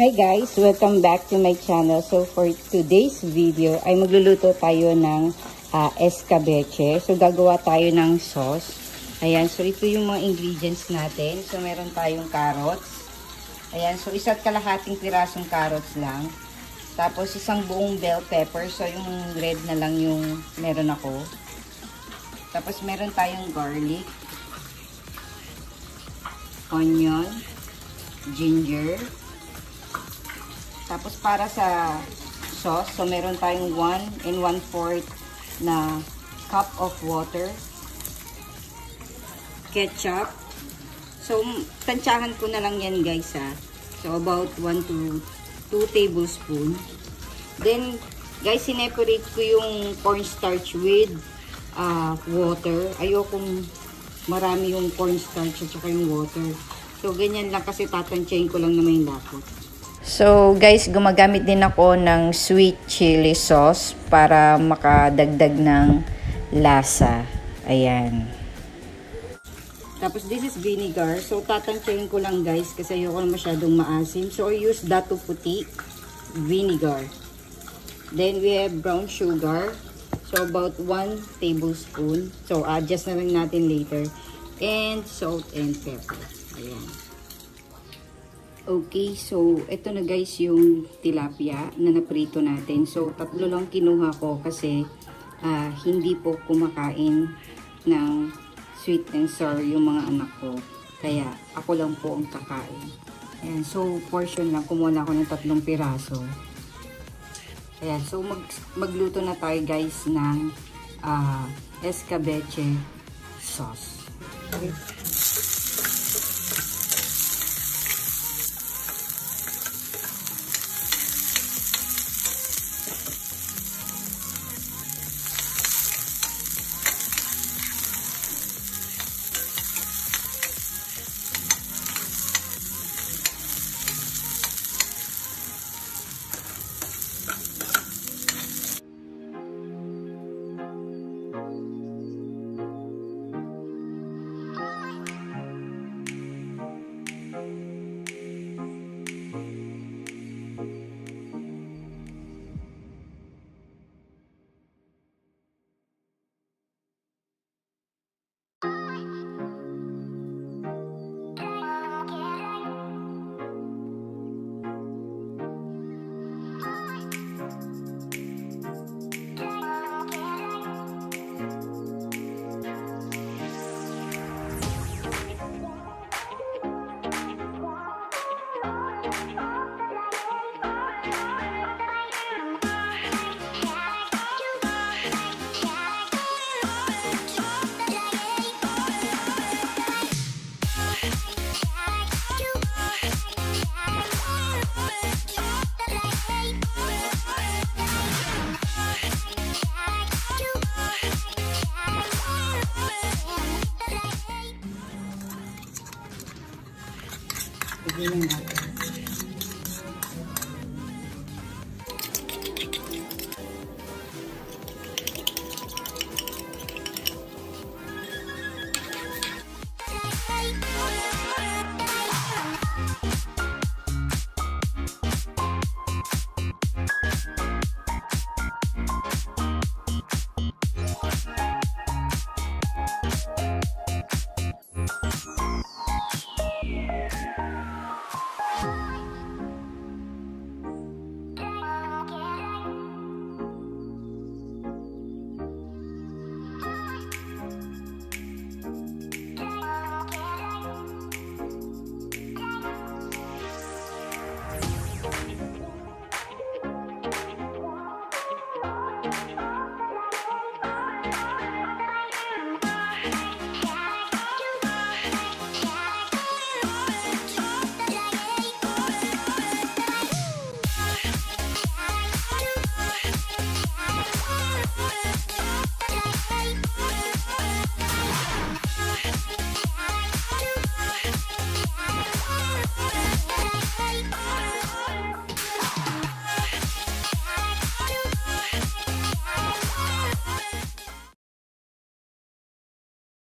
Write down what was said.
Hi guys! Welcome back to my channel. So for today's video ay magluluto tayo ng escabeche. So gagawa tayo ng sauce. Ayan, so ito yung mga ingredients natin. So meron tayong carrots. Ayan, so isa't kalahating pirasong carrots lang. Tapos isang buong bell pepper. So yung red na lang yung meron ako. Tapos meron tayong garlic, onion, ginger. Tapos para sa sauce, so meron tayong 1 1/4 na cup of water, ketchup. So tansyahan ko na lang yan guys ha. So about 1 to 2 tablespoon. Then guys, sineparate ko yung cornstarch with water. Ayokong marami yung cornstarch at saka yung water. So ganyan lang kasi tatansyahin ko lang na may lapot. So guys, gumagamit din ako ng sweet chili sauce para makadagdag ng lasa. Ayan. Tapos this is vinegar. So tatansyahin ko lang guys kasi ayoko na masyadong maasim. So I use dato puti vinegar. Then we have brown sugar. So about 1 tablespoon. So adjust na lang natin later. And salt and pepper. Ayan. Okay, so ito na guys yung tilapia na naprito natin. So tatlo lang kinuha ko kasi hindi po kumakain ng sweet and sour yung mga anak ko. Kaya ako lang po ang kakain. Ayan, so portion lang. Kumuha na ako ng 3 piraso. Ayan, so magluto na tayo guys ng escabeche sauce. Okay. Tignan natin.